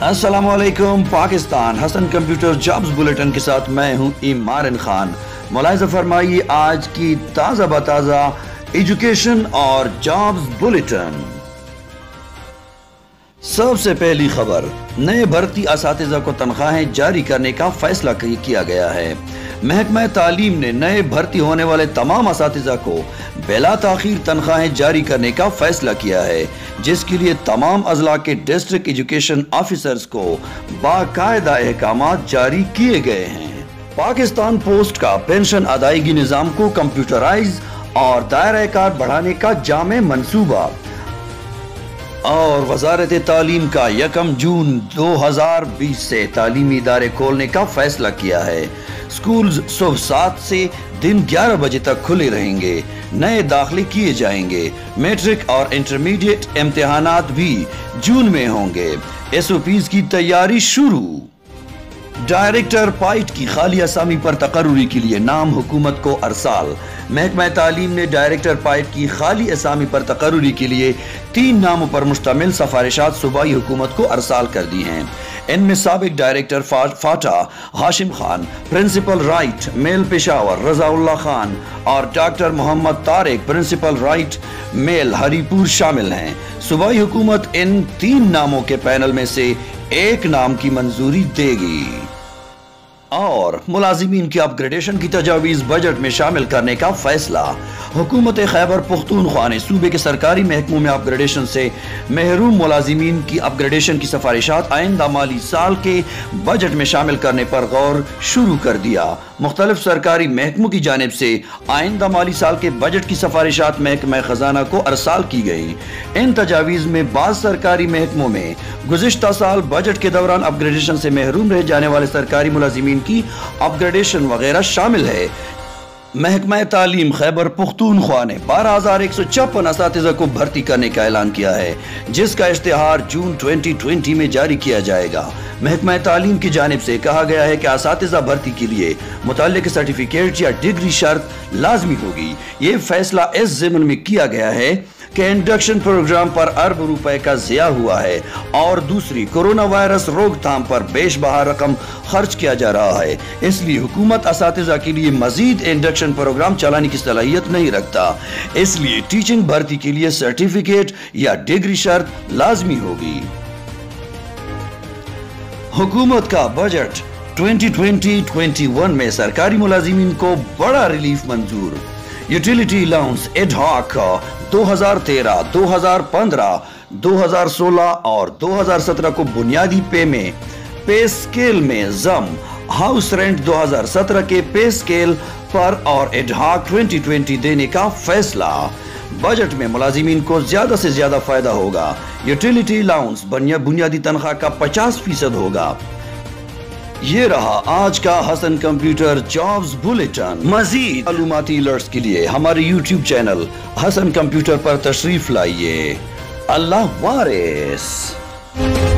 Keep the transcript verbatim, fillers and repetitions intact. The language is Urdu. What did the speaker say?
السلام علیکم Pakistan, Hassan computer jobs bulletin کے ساتھ میں ہوں ایمارن خان۔ ملاحظہ فرمائیے آج کی تازہ بتازہ ایجوکیشن اور جابز بلیٹن۔ سب سے پہلی خبر، نئے بھرتی اساتذہ کو تنخواہیں جاری کرنے کا فیصلہ کیا گیا ہے۔ محکمہ تعلیم نے نئے بھرتی ہونے والے تمام اساتذہ کو بلا تاخیر تنخواہیں جاری کرنے کا فیصلہ کیا ہے، جس کے لیے تمام اضلاع کے ڈسٹرکٹ ایجوکیشن آفیسرز کو باقاعدہ احکامات جاری کیے گئے ہیں۔ پاکستان پوسٹ کا پینشن ادائیگی نظام کو کمپیوٹرائز اور دائرہ کار بڑھانے کا جامع منصوبہ، اور وزارت تعلیم کا یکم جون دو ہزار بیس سے تعلیمی ادارے کھولنے کا فیصلہ کیا ہے۔ سکولز صبح سات سے دن گیارہ بجے تک کھلے رہیں گے۔ نئے داخلے کیے جائیں گے۔ میٹرک اور انٹرمیڈیٹ امتحانات بھی جون میں ہوں گے۔ ایس او پیز کی تیاری شروع۔ ڈائریکٹر پائٹ کی خالی اسامی پر تقرری کے لیے نام حکومت کو ارسال۔ محکمہ تعلیم نے ڈائریکٹر پائٹ کی خالی اسامی پر تقرری کے لیے تین ناموں پر مشتمل سفارشات صوبائی حکومت کو ارسال کر دی ہیں۔ ان میں سابق ڈائریکٹر فاٹا ہاشم خان، پرنسپل رائٹ میل پشاور رضا اللہ خان اور ڈاکٹر محمد طارق، پرنسپل رائٹ میل ہری پور شامل ہیں۔ صوبائی حکومت ان تین ناموں کے پینل میں سے ایک نام کی منظوری دے گی۔ اور ملازمین کی اپ گریڈیشن کی تجاویز بجٹ میں شامل کرنے کا فیصلہ۔ حکومت خیبر پختونخوا نے صوبے کے سرکاری محکموں میں اپ گریڈیشن سے محروم ملازمین کی اپ گریڈیشن کی سفارشات آئندہ مالی سال کے بجٹ میں شامل کرنے پر غور شروع کر دیا۔ مختلف سرکاری محکموں کی جانب سے آئندہ مالی سال کے بجٹ کی سفارشات محکمہ خزانہ کو ارسال کی گئی۔ ان تجاویز میں بعض سرکاری محکموں میں گزشتہ سال بجٹ کے دوران اپ گریڈیشن سے محروم رہ جانے والے سرکاری ملازمین کی اپ گریڈیشن وغیرہ شامل ہے۔ محکمہ تعلیم خیبر پختونخوا نے بارہ ہزار ایک سو چھپن اساتذہ کو بھرتی کرنے کا اعلان کیا ہے، جس کا اشتہار جون دو ہزار بیس میں جاری کیا جائے گا۔ محکمہ تعلیم کی جانب سے کہا گیا ہے کہ اساتذہ بھرتی کے لیے متعلقہ سرٹیفکیٹ یا ڈگری شرط لازمی ہوگی۔ یہ فیصلہ اس ضمن میں کیا گیا ہے کہ انڈکشن پروگرام پر ارب روپے کا ضیاع ہوا ہے، اور دوسری کرونا وائرس روک تھام پر بیش بہا رقم خرچ کیا جا رہا ہے۔ اس لیے حکومت اساتذہ کے لیے مزید انڈکشن پروگرام چلانے کی صلاحیت نہیں رکھتا۔ اس لیے ٹیچنگ بھرتی کے لیے سرٹیفکیٹ یا ڈگری شرط لازمی ہوگی۔ حکومت کا بجٹ دو ہزار بیس اکیس میں سرکاری ملازمین کو بڑا ریلیف منظور۔ یوٹیلیٹی الاؤنس ایڈ ہاک دو ہزار تیرہ، دو ہزار پندرہ، دو ہزار سولہ اور دو ہزار سترہ کو بنیادی پے میں پے سکیل میں ضم، ہاؤس رینٹ دو ہزار سترہ کے پے سکیل پر اور ایڈ ہاک دو ہزار بیس دینے کا فیصلہ۔ بجٹ میں ملازمین کو زیادہ سے زیادہ فائدہ ہوگا۔ یوٹیلیٹی الاؤنس بنیادی تنخواہ کا پچاس فیصد ہوگا۔ یہ رہا آج کا حسن کمپیوٹر جابز بلیٹن۔ مزید معلوماتی الرٹس کے لیے ہمارے یوٹیوب چینل حسن کمپیوٹر پر تشریف لائیے۔ اللہ وارث۔